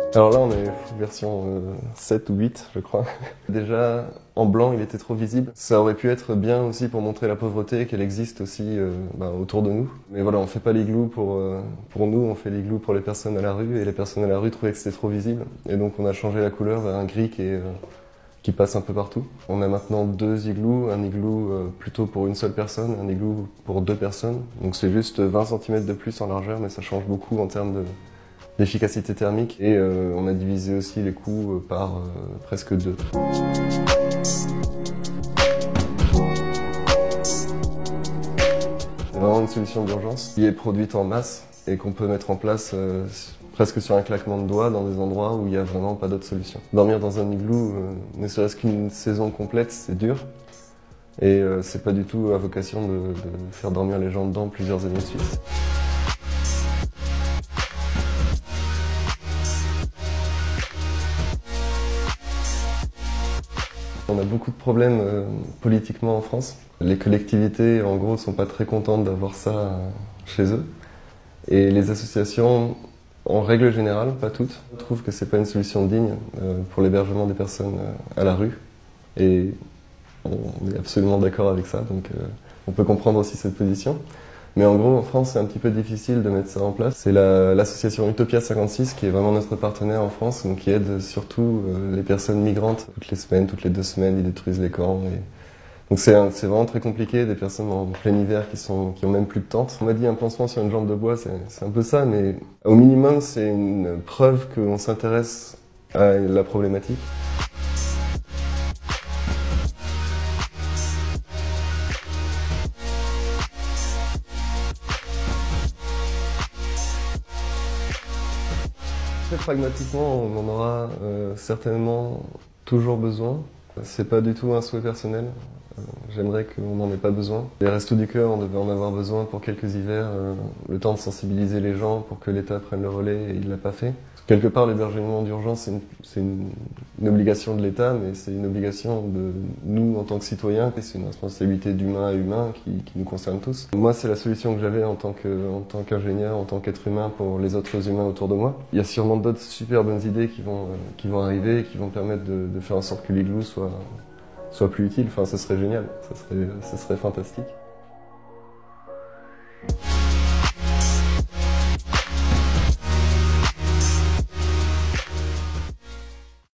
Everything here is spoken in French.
Alors là, on est version 7 ou 8, je crois. Déjà, en blanc, il était trop visible. Ça aurait pu être bien aussi pour montrer la pauvreté, qu'elle existe aussi autour de nous. Mais voilà, on fait pas l'igloo pour nous, on fait l'igloo pour les personnes à la rue. Et les personnes à la rue trouvaient que c'était trop visible. Et donc, on a changé la couleur vers un gris qui passe un peu partout. On a maintenant 2 igloos, un igloo plutôt pour une seule personne, un igloo pour 2 personnes. Donc c'est juste 20 cm de plus en largeur, mais ça change beaucoup en termes d'efficacité thermique. Et on a divisé aussi les coûts par presque 2. C'est vraiment une solution d'urgence qui est produite en masse et qu'on peut mettre en place presque sur un claquement de doigts dans des endroits où il n'y a vraiment pas d'autre solution. Dormir dans un igloo, ne serait-ce qu'une saison complète, c'est dur. Et c'est pas du tout à vocation de faire dormir les gens dedans plusieurs années de suite. On a beaucoup de problèmes politiquement en France. Les collectivités, en gros, sont pas très contentes d'avoir ça chez eux. Et les associations, en règle générale, pas toutes, trouvent que c'est pas une solution digne pour l'hébergement des personnes à la rue. Et on est absolument d'accord avec ça, donc on peut comprendre aussi cette position. Mais en gros, en France, c'est un petit peu difficile de mettre ça en place. C'est l'association Utopia 56 qui est vraiment notre partenaire en France, donc qui aide surtout les personnes migrantes. Toutes les semaines, toutes les 2 semaines, ils détruisent les camps. Donc c'est vraiment très compliqué, des personnes en plein hiver qui ont même plus de tente. On m'a dit un pansement sur une jambe de bois, c'est un peu ça, mais au minimum, c'est une preuve qu'on s'intéresse à la problématique. Très pragmatiquement, on en aura certainement toujours besoin. C'est pas du tout un souhait personnel. J'aimerais qu'on n'en ait pas besoin. Les Restos du Cœur, on devait en avoir besoin pour quelques hivers, le temps de sensibiliser les gens pour que l'État prenne le relais et il l'a pas fait. Quelque part, l'hébergement d'urgence, c'est une obligation de l'État, mais c'est une obligation de nous en tant que citoyens. C'est une responsabilité d'humain à humain qui nous concerne tous. Moi, c'est la solution que j'avais en tant qu'ingénieur, en tant qu'être humain pour les autres humains autour de moi. Il y a sûrement d'autres super bonnes idées qui vont arriver et qui vont permettre de faire en sorte que l'igloo soit plus utile. Enfin, ce serait génial, ce serait fantastique.